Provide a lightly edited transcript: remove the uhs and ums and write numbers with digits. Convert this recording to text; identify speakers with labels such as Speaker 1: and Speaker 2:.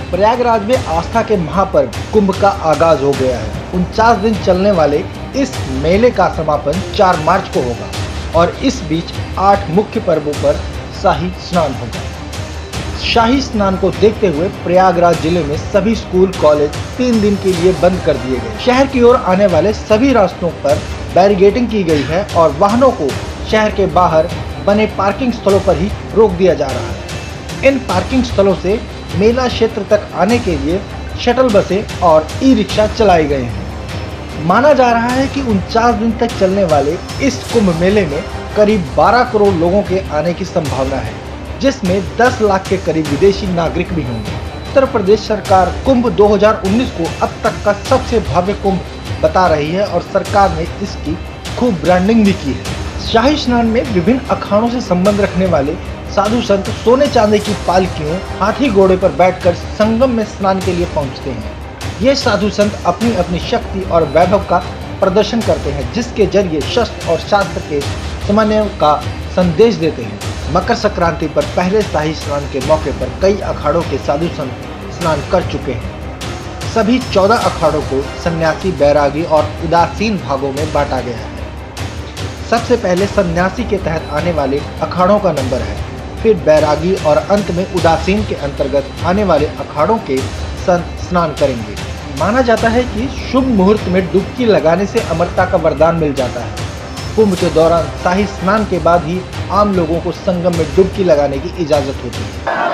Speaker 1: प्रयागराज में आस्था के महापर्व कुंभ का आगाज हो गया है। 49 दिन चलने वाले इस मेले का समापन 4 मार्च को होगा और इस बीच 8 मुख्य पर्वों पर शाही स्नान होगा। शाही स्नान को देखते हुए प्रयागराज जिले में सभी स्कूल कॉलेज 3 दिन के लिए बंद कर दिए गए। शहर की ओर आने वाले सभी रास्तों पर बैरिकेडिंग की गई है और वाहनों को शहर के बाहर बने पार्किंग स्थलों पर ही रोक दिया जा रहा है। इन पार्किंग स्थलों से मेला क्षेत्र तक आने के लिए शटल बसें और ई रिक्शा चलाए गए हैं। माना जा रहा है कि 49 दिन तक चलने वाले इस कुंभ मेले में करीब 12 करोड़ लोगों के आने की संभावना है, जिसमें 10 लाख के करीब विदेशी नागरिक भी होंगे। उत्तर प्रदेश सरकार कुंभ 2019 को अब तक का सबसे भव्य कुंभ बता रही है और सरकार ने इसकी खूब ब्रांडिंग भी की है। शाही स्नान में विभिन्न अखाड़ों से संबंध रखने वाले साधु संत सोने चांदी की पालकियों हाथी घोड़े पर बैठकर संगम में स्नान के लिए पहुंचते हैं। ये साधु संत अपनी अपनी शक्ति और वैभव का प्रदर्शन करते हैं, जिसके जरिए शस्त्र और शास्त्र के समन्वय का संदेश देते हैं। मकर संक्रांति पर पहले शाही स्नान के मौके पर कई अखाड़ों के साधु संत स्नान कर चुके हैं। सभी 14 अखाड़ों को सन्यासी, बैरागी और उदासीन भागों में बांटा गया है। सबसे पहले सन्यासी के तहत आने वाले अखाड़ों का नंबर है, फिर बैरागी और अंत में उदासीन के अंतर्गत आने वाले अखाड़ों के संत स्नान करेंगे। माना जाता है कि शुभ मुहूर्त में डुबकी लगाने से अमरता का वरदान मिल जाता है। कुंभ के दौरान शाही स्नान के बाद ही आम लोगों को संगम में डुबकी लगाने की इजाजत होती है।